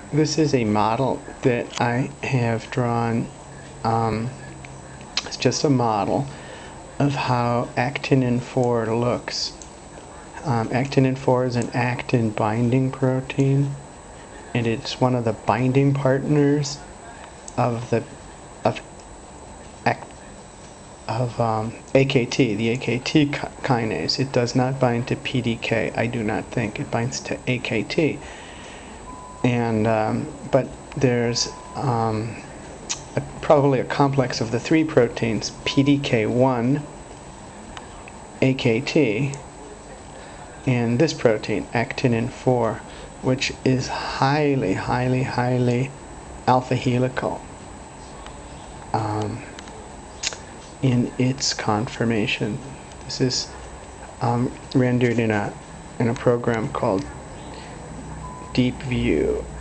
This is a model that I have drawn. It's just a model of how actinin4 looks. Actinin4 is an actin binding protein, and it's one of the binding partners of AKT, the AKT kinase. It does not bind to PDK, I do not think. It binds to AKT. And but there's probably a complex of the three proteins, PDK1, AKT, and this protein, actinin4, which is highly alpha helical in its conformation. This is rendered in a program called Deep View.